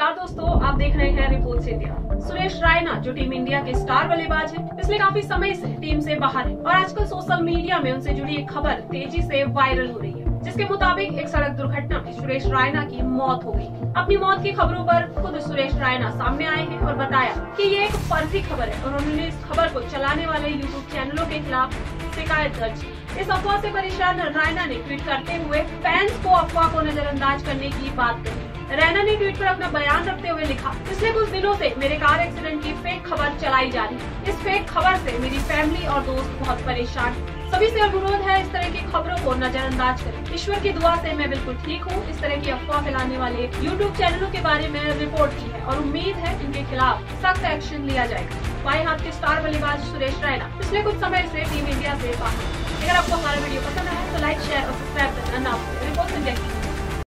नमस्कार दोस्तों, आप देख रहे हैं रिपोर्ट से इंडिया। सुरेश रैना जो टीम इंडिया के स्टार बल्लेबाज हैं, पिछले काफी समय से टीम से बाहर हैं और आजकल सोशल मीडिया में उनसे जुड़ी एक खबर तेजी से वायरल हो रही है, जिसके मुताबिक एक सड़क दुर्घटना में सुरेश रैना की मौत हो गई। अपनी मौत की खबरों पर खुद सुरेश रैना सामने आए हैं और बताया कि ये एक फर्जी खबर है और उन्होंने इस खबर को चलाने वाले यूट्यूब चैनलों के खिलाफ शिकायत दर्ज की। इस अफवाह से परेशान रैना ने ट्वीट करते हुए फैंस को अफवाह को नजरअंदाज करने की बात कही। रैना ने ट्वीट पर अपना बयान रखते हुए लिखा, पिछले कुछ दिनों से मेरे कार एक्सीडेंट की फेक खबर चलाई जा रही है। इस फेक खबर से मेरी फैमिली और दोस्त बहुत परेशान हैं। सभी से अनुरोध है इस तरह की खबरों को नजरअंदाज करें। ईश्वर की दुआ से मैं बिल्कुल ठीक हूँ। इस तरह की अफवाह फैलाने वाले यूट्यूब चैनलों के बारे में रिपोर्ट की है और उम्मीद है इनके खिलाफ सख्त एक्शन लिया जाएगा। बाएं हाथ के स्टार बल्लेबाज सुरेश रैना पिछले कुछ समय से टीम इंडिया से बाहर। अगर आपको हमारा वीडियो पसंद आया तो लाइक, शेयर और सब्सक्राइब करना ना भूलें। रिपोर्ट से